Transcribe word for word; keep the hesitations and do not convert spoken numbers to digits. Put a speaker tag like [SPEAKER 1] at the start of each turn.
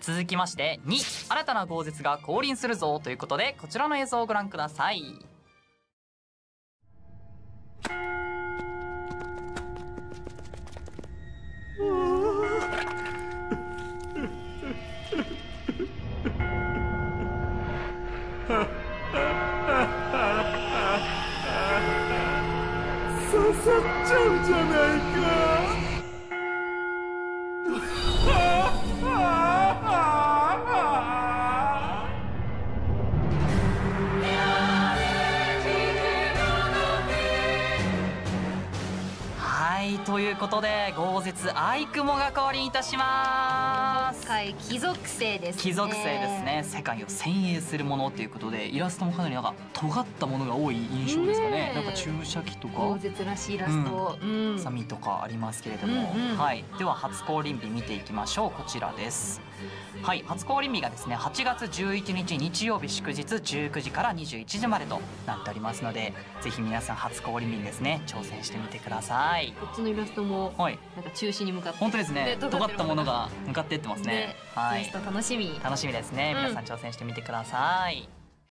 [SPEAKER 1] 続きましてに、新たな豪絶が降臨するぞということで、こちらの映像をご覧ください。
[SPEAKER 2] 刺さっちゃうじゃないか。
[SPEAKER 1] はい、ということで豪絶アイクモが降臨いたします。
[SPEAKER 3] 今回貴族星ですね。
[SPEAKER 1] 貴族星ですね。世界を先鋭するものということで、イラストもかなりなんか尖ったものが多い印象ですかね。
[SPEAKER 3] ねえ
[SPEAKER 1] なんか注射器とか
[SPEAKER 3] 豪絶らしいイラスト、うん
[SPEAKER 1] ハサミとかありますけれども、
[SPEAKER 3] うんうん
[SPEAKER 1] はい、では初降臨日見ていきましょう。こちらです。はい、初降臨日がですねはちがつじゅういちにち日曜日祝日じゅうくじからにじゅういちじまでとなっておりますので、ぜひ皆さん初降臨日にですね挑戦してみてください。
[SPEAKER 3] こっちのイラストも
[SPEAKER 1] はい、
[SPEAKER 3] なんか中止に向かって
[SPEAKER 1] 本当ですね。
[SPEAKER 3] ね
[SPEAKER 1] 尖ったものが向かっていってますね。
[SPEAKER 3] ね、
[SPEAKER 1] はい
[SPEAKER 3] イラス、ト楽しみ。
[SPEAKER 1] 楽しみですね。皆さん挑戦してみてください。